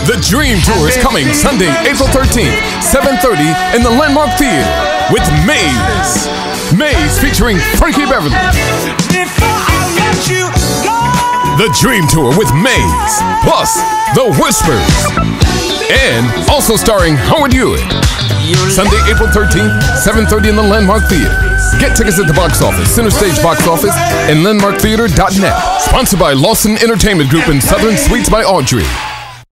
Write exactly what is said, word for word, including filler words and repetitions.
The Dream Tour is coming Sunday, April thirteenth, seven thirty in the Landmark Theater with Maze. Maze featuring Frankie Beverly. The Dream Tour with Maze, plus The Whispers, and also starring Hewett. Sunday, April thirteenth, seven thirty in the Landmark Theater. Get tickets at the box office, Center Stage box office, and landmark theater dot net. Sponsored by Lawson Entertainment Group and Southern Suites by Audrey.